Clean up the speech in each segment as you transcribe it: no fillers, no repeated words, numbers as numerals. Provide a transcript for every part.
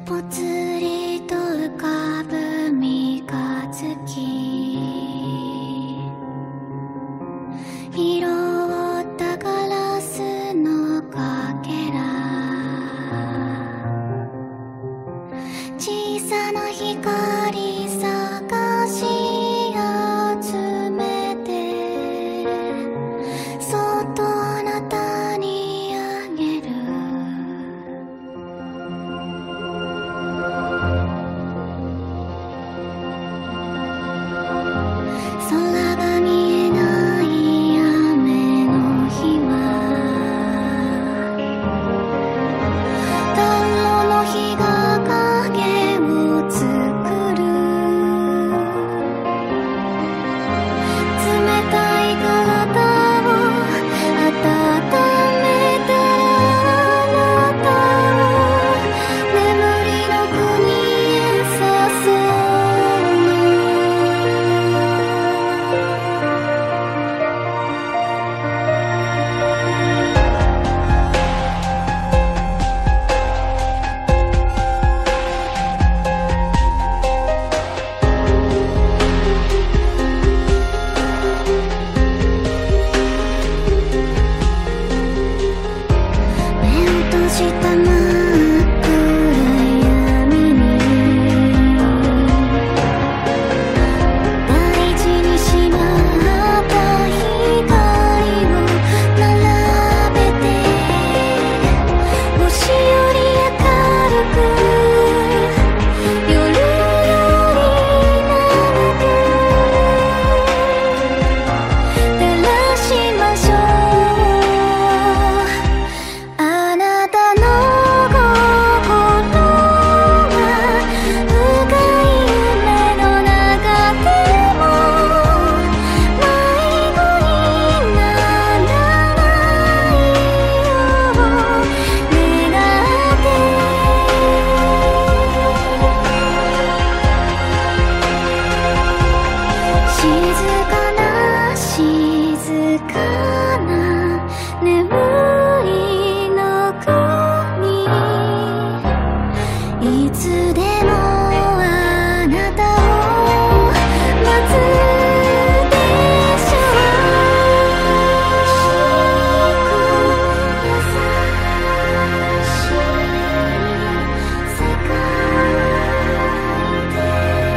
ぽつりと浮かぶ三日月、色ったガラスのかけら、小さな光探し集めて、そっとあなたにあげる。空が見えない雨の日は、暖炉の火が影を作る。冷たい体を温めたあなたを眠りの国へ誘うの。目を閉じた真っ暗闇に、大事にしまった光を並べて、星より明るく、夜より長く照らしましょう。あなたの心は深い夢の中でも迷子にならないよう願って、静かな静かな眠りの国、いつでもあなたを待つでしょう。優しい世界で。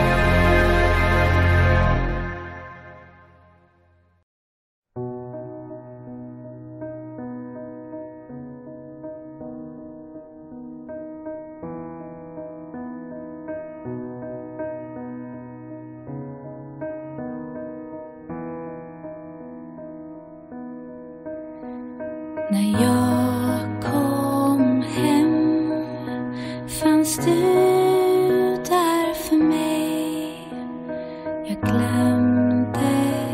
När jag kom hem fanns du där för mig. Jag glömde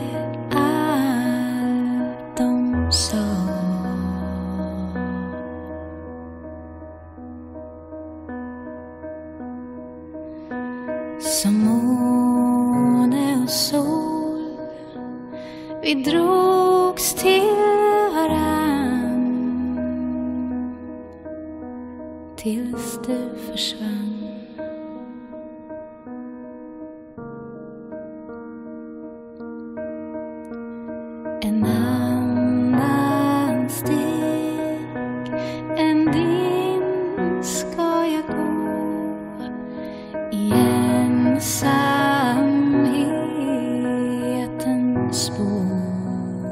allt de sa. Som måne och sol, vi drogs till varann tills du försvann. En annan steg än din ska jag gå i ensamhetens spår.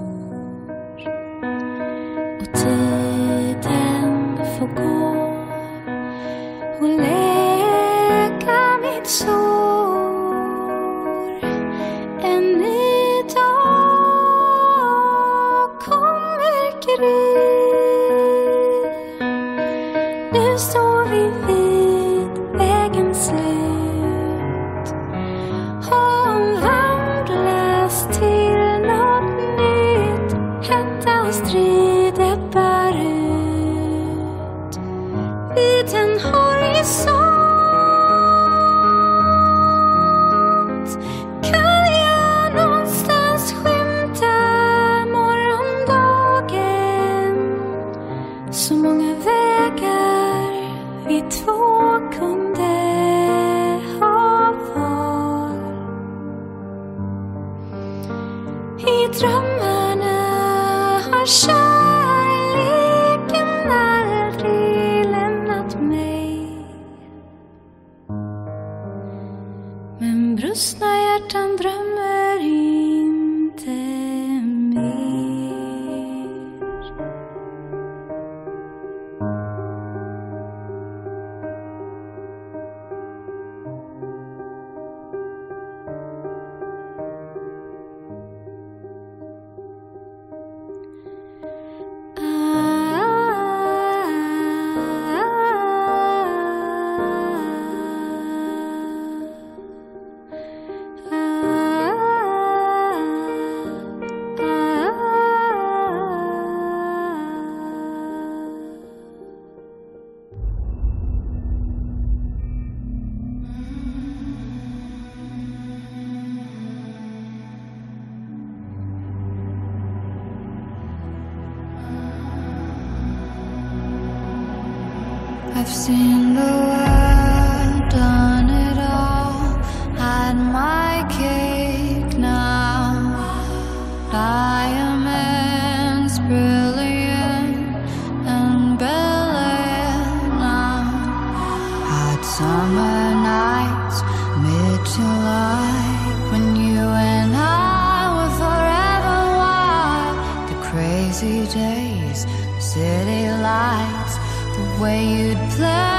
Och tiden får gå och läka mitt sår än idag. I drömmarna har kärleken aldrig lämnat mig. Men brustna hjärtan drömmer inte mer. I've seen the world, done it all, had my cake now. Diamonds, brilliant and brilliant now. Hot summer nights, mid-July, when you and I were forever wild. The crazy days, city lights, the way you'd play